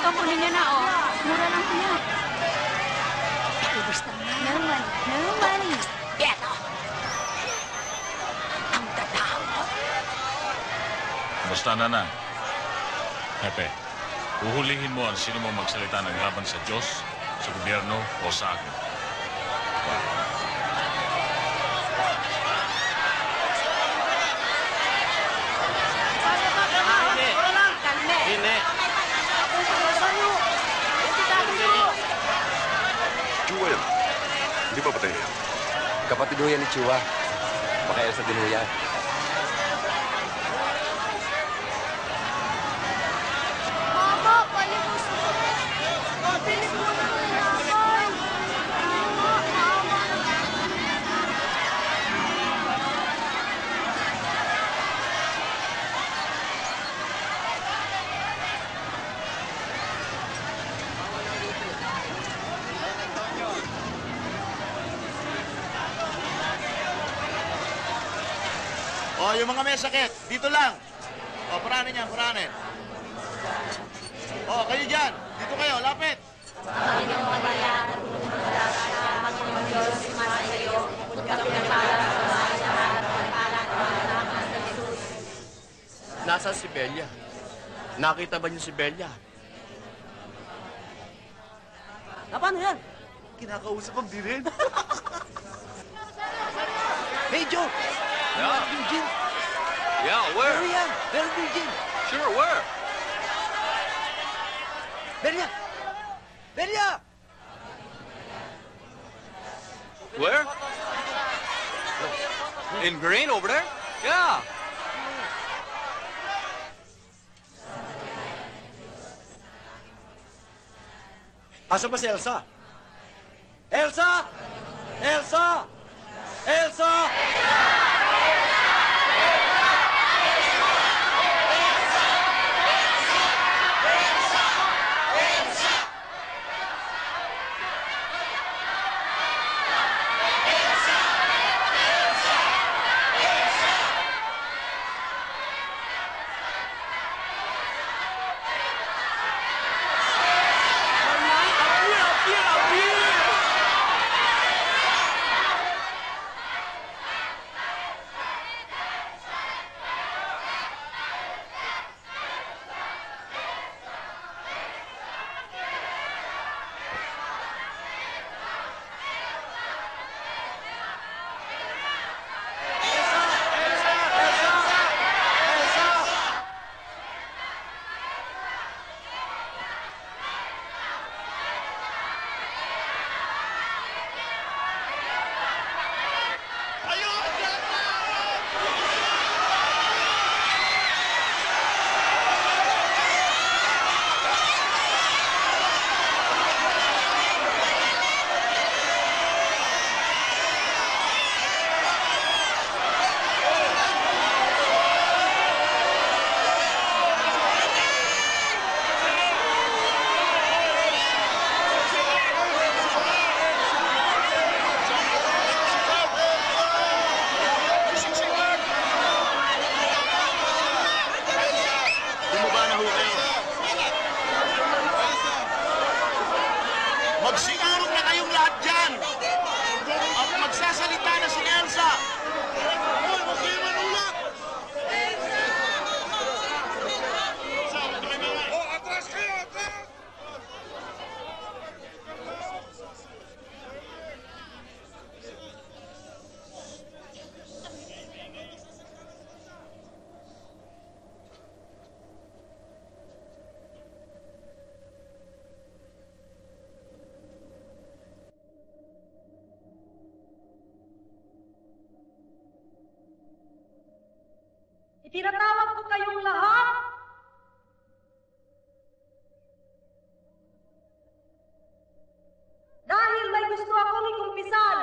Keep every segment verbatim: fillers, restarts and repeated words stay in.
Ito, kunin niyo na, oh. Mura lang po yan. Ubus na nga. No money. No money. Eto. Ang tatapos. Basta na na. Hepe, uhulihin mo ang sino mo magsalita ng laban sa Diyos, sa gobyerno o sa akin. Hindi. Chua yan. Hindi ba patay yan? Kapatid ho yan ni Chua. Baka Elsa din ho yan. Mama, palibos mo. Bilis mo na kailangan. Mama, mama. Oh, yung mga may sakit, dito lang. Oh, paranin yan, paranin. Oh, kayo dyan. Dito kayo, lapit. Nasaan si Belia? Nakita ba niyo si Belia? Na, paano yan? Kinakausap ang birin. Hey, Joe! Yeah. Virgin! Yeah, where? Ano yan? Very Virgin! Sure, where? Belia! Belia! Where? In green over there? Yeah. Asa ba si Elsa? Elsa! Elsa! Elsa! Magsinurog na kayong lahat dyan! At magsasalita na si Elsa! Hoy, huwag kayo manulat! Oh, atras kayo! Atras! Itinatawag ko kayong lahat. Dahil may gusto akong ikumpisal.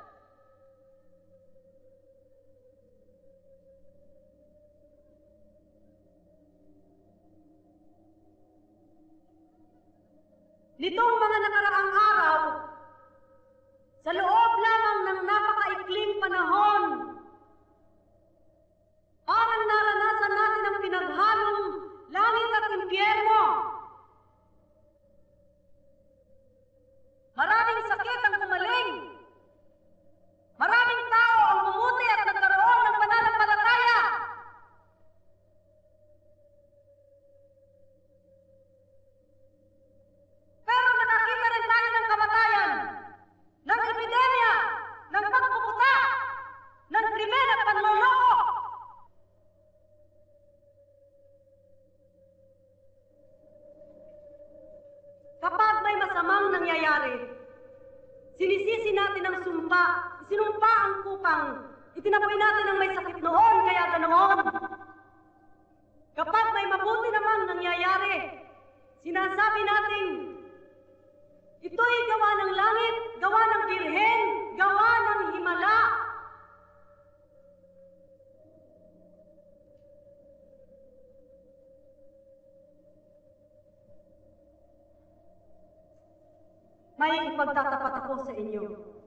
Nitong mga nakaraang araw, sa loob lamang ng napakaikling panahon, parang naranasan natin ang pinaghalong langit at impyerno. nangyayari. Sinisisi natin ang sumpa, sinumpa ang kupang, itinaboy natin ang may sakit noon, kaya ganoon. Kapag may mabuti naman nangyayari, sinasabi natin, ito'y gawa ng langit, gawa ng birhen, gawa ng himala. May ipagtatapat ako sa inyo.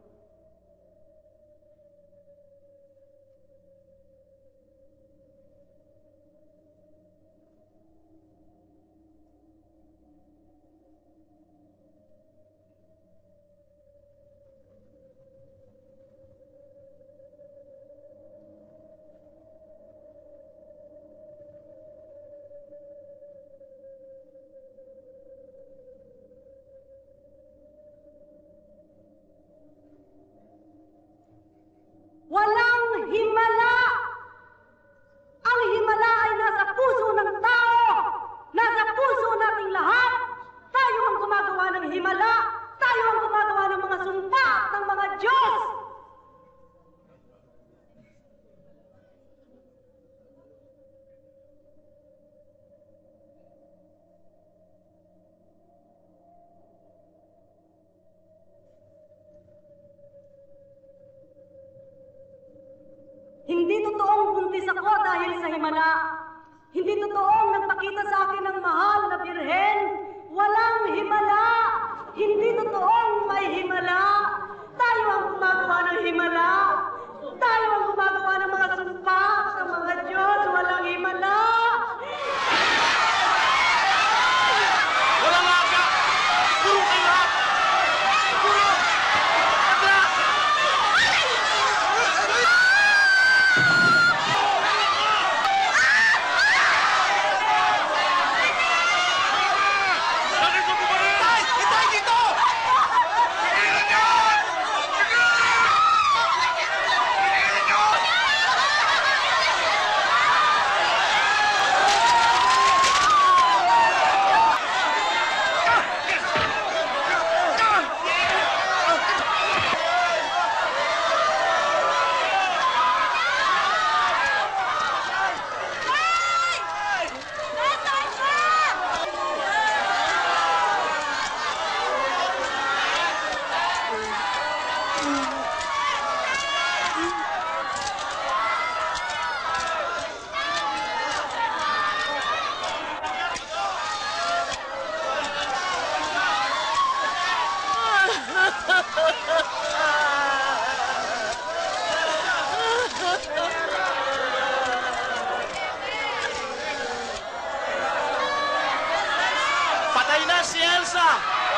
Walang himala! Ang himala ay nasa puso ng tao! Nasa puso nating lahat! Tayo ang gumagawa ng himala! Tayo ang gumagawa ng mga sumpa ng mga Diyos! Hindi totoong buntis ako dahil sa himala. Hindi totoong nagpakita sa akin ng mahal na birhen. Walang himala. Hindi totoong may himala. Tayo ang gumagawa ng himala. Tayo ang gumagawa ng mga sumpa sa mga Diyos. Walang himala. Walang aga! Puro kayo lahat! Puro! Atras! Bakit mo bumarin? Itay! Itay dito! Pinilan niyo! Pinilan niyo! Patay na si Elsa!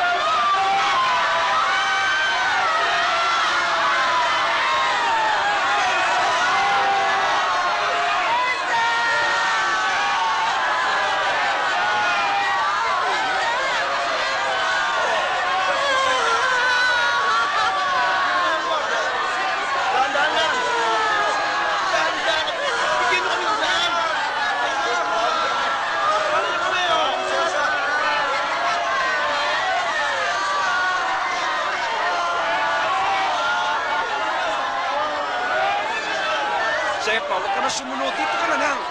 Dahan-dahan lang! Dahan-dahan! Bigyan mo kami ng daan! Ano na kami, oh? Sepa, huwag ka na sumunod. Dito ka na lang.